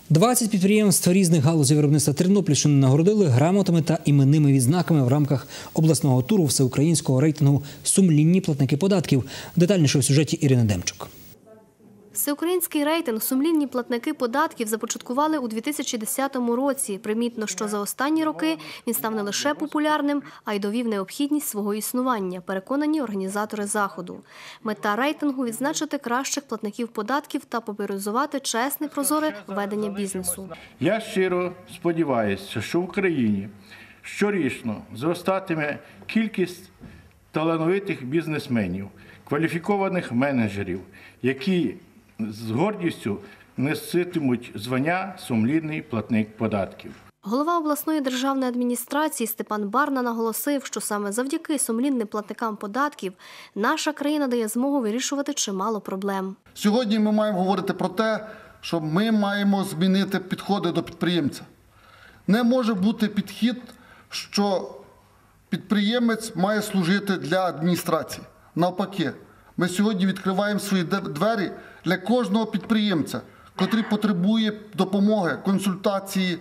20 підприємств різних галузей виробництва Тернопільщини нагородили грамотами та іменними відзнаками в рамках обласного туру всеукраїнського рейтингу «Сумлінні платники податків». Детальніше в сюжеті Ірини Демчук. Всеукраїнський рейтинг «Сумлінні платники податків» започаткували у 2010 році. Примітно, що за останні роки він став не лише популярним, а й довів необхідність свого існування, переконані організатори заходу. Мета рейтингу – відзначити кращих платників податків та популяризувати чесне, прозоре ведення бізнесу. Я щиро сподіваюся, що в Україні щорічно зростатиме кількість талановитих бізнесменів, кваліфікованих менеджерів, які з гордістю носитимуть звання «Сумлінний платник податків». Голова обласної державної адміністрації Степан Барна наголосив, що саме завдяки сумлінним платникам податків наша країна дає змогу вирішувати чимало проблем. Сьогодні ми маємо говорити про те, що ми маємо змінити підходи до підприємця. Не може бути підхід, що підприємець має служити для адміністрації. Навпаки, ми сьогодні відкриваємо свої двері для кожного підприємця, котрий потребує допомоги, консультації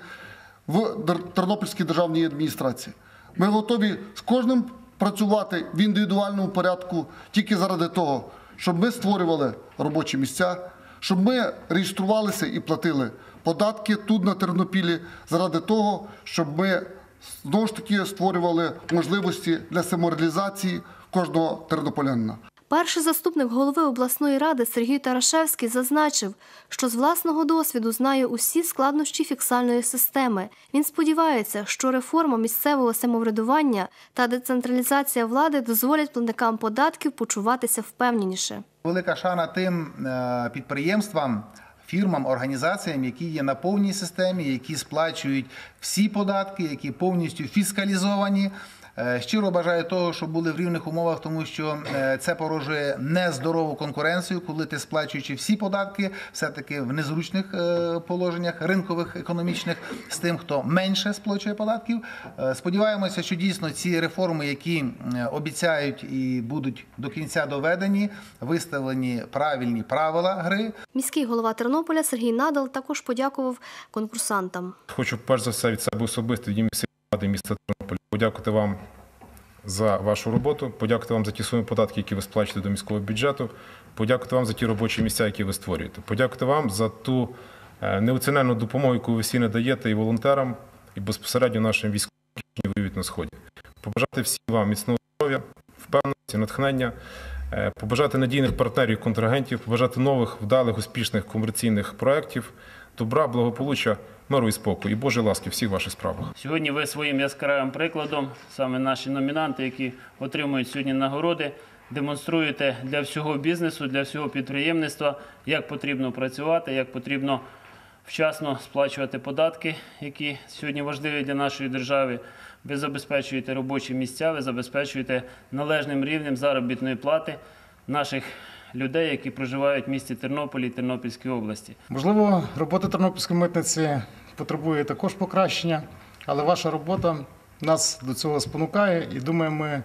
в Тернопільській державній адміністрації. Ми готові з кожним працювати в індивідуальному порядку тільки заради того, щоб ми створювали робочі місця, щоб ми реєструвалися і платили податки тут на Тернопілі, заради того, щоб ми знову ж таки створювали можливості для самореалізації кожного тернополянина. Перший заступник голови обласної ради Сергій Тарашевський зазначив, що з власного досвіду знає усі складнощі фіскальної системи. Він сподівається, що реформа місцевого самоврядування та децентралізація влади дозволять платникам податків почуватися впевненіше. Велика шана тим підприємствам, фірмам, організаціям, які є на повній системі, які сплачують всі податки, які повністю фіскалізовані. Щиро бажаю того, щоб були в рівних умовах, тому що це породжує нездорову конкуренцію, коли ти, сплачуючи всі податки, все-таки в незручних положеннях ринкових, економічних, з тим, хто менше сплачує податків. Сподіваємося, що дійсно ці реформи, які обіцяють і будуть до кінця доведені, виставлені правильні правила гри. Міський голова Тернополя Сергій Надал також подякував конкурсантам. Хочу перш за все від себе особисто, від імені ради міста Тернополя, подякувати вам за вашу роботу, подякувати вам за ті суми податків, які ви сплачуєте до міського бюджету, подякувати вам за ті робочі місця, які ви створюєте, подякувати вам за ту неоціненну допомогу, яку ви всі надаєте і волонтерам, і безпосередньо нашим військовим, які воюють на Сході. Побажати всім вам міцного здоров'я, впевненості, натхнення, побажати надійних партнерів, контрагентів, побажати нових, вдалих, успішних комерційних проєктів, добра, благополуччя, миру і спокою, і Божої ласки в всіх ваших справах. Сьогодні ви своїм яскравим прикладом, саме наші номінанти, які отримують сьогодні нагороди, демонструєте для всього бізнесу, для всього підприємництва, як потрібно працювати, як потрібно вчасно сплачувати податки, які сьогодні важливі для нашої держави. Ви забезпечуєте робочі місця, ви забезпечуєте належним рівнем заробітної плати наших людей, які проживають в місті Тернополі і Тернопільській області. Можливо, робота Тернопільської митниці потребує також покращення, але ваша робота нас до цього спонукає і, думаю, ми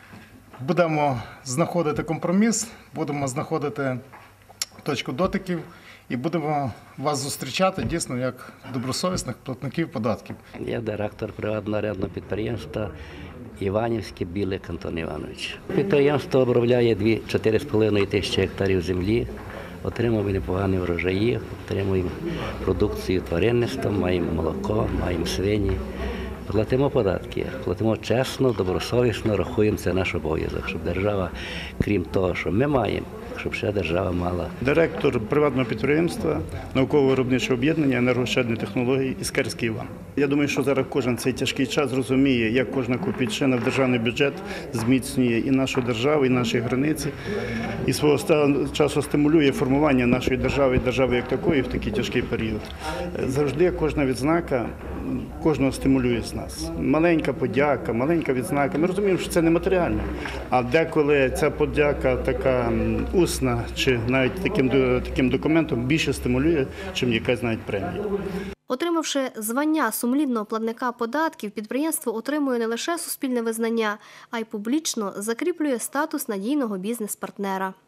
будемо знаходити компроміс, будемо знаходити точку дотиків і будемо вас зустрічати дійсно як добросовісних платників податків. Я директор приватного рядного підприємства Іванівське Білик Антон Іванович. Підприємство обробляє 4,5 тисячі гектарів землі, отримуємо непогані врожаї, отримуємо продукцію тваринництва, маємо молоко, маємо свині. Платимо податки, платимо чесно, добросовісно, рахуємо, це наш обов'язок, щоб держава, крім того, що ми маємо, щоб ще держава мала. Директор приватного підприємства, науково-виробниче об'єднання енергоощадні технології Іскарський Іван. Я думаю, що зараз кожен цей тяжкий час розуміє, як кожна копійчина в державний бюджет зміцнює і нашу державу, і наші границі, і свого часу стимулює формування нашої держави і держави як такої в такий тяжкий період. Завжди кожна відзнака кожного стимулює з нас. Маленька подяка, маленька відзнака. Ми розуміємо, що це не матеріально. А деколи ця подяка така усна, чи навіть таким документом більше стимулює, чим якась навіть премія. Отримавши звання сумлінного платника податків, підприємство отримує не лише суспільне визнання, а й публічно закріплює статус надійного бізнес-партнера.